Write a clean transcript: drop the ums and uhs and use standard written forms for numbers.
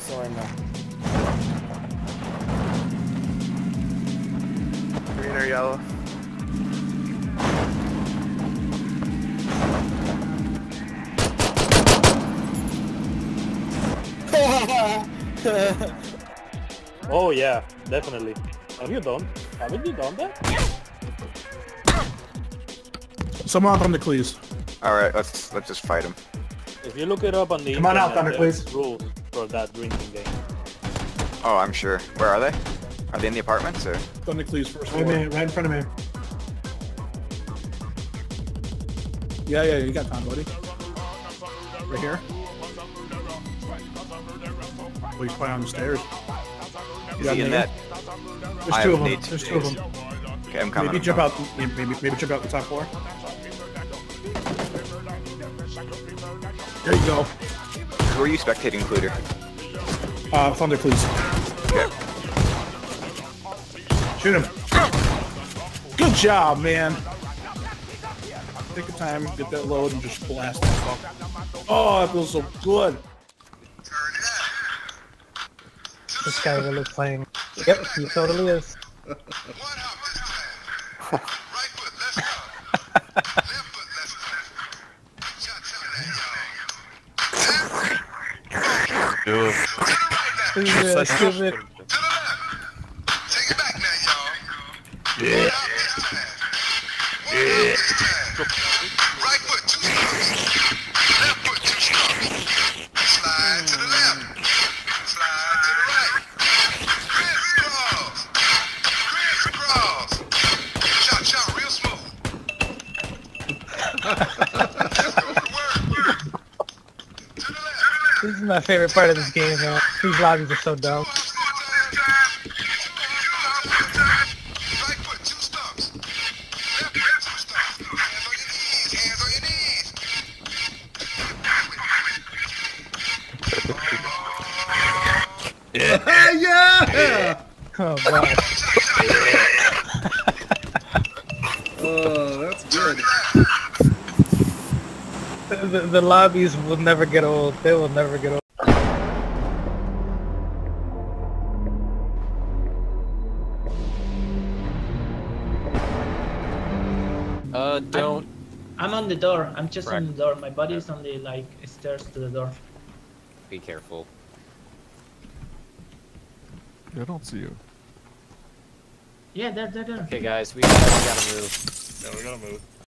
still in there. Green or yellow? Oh yeah, definitely. Haven't you done that? Someone on Thunderkleize. Alright, let's just fight him. If you look it up on the Come on out, internet, Thunderkleize. there's rules for that drinking game. Oh, I'm sure. Where are they? Are they in the apartments or? Thunderkleize first Right, floor. right in front of me. Yeah, you got time, buddy. Right here. Oh, he's probably on the stairs. Is he in that? There's two of them. There's two of them. Okay, I'm coming. Maybe jump out. Maybe jump out the top floor. There you go. Who are you spectating, Cluter? Thunderkleize. Okay. Shoot him. Good job, man. Take your time, get that load, and just blast that fuck. Oh, that feels so good. This guy really playing. Yep, he totally is. Stupid. Yeah. Right foot 2 stumps. Left foot 2 stumps. Slide to the left. Slide to the right. Crisscross. Crisscross. Chop, real smooth. This is my favorite part of this game, man. These lobbies are so dumb. Yeah! Oh god. Oh, that's good. The lobbies will never get old. They will never get old. Don't. I'm on the door. I'm just on the door. My body is on the stairs to the door. Be careful. I don't see you. Yeah, there. Okay, guys, we gotta move. Yeah, we gotta move.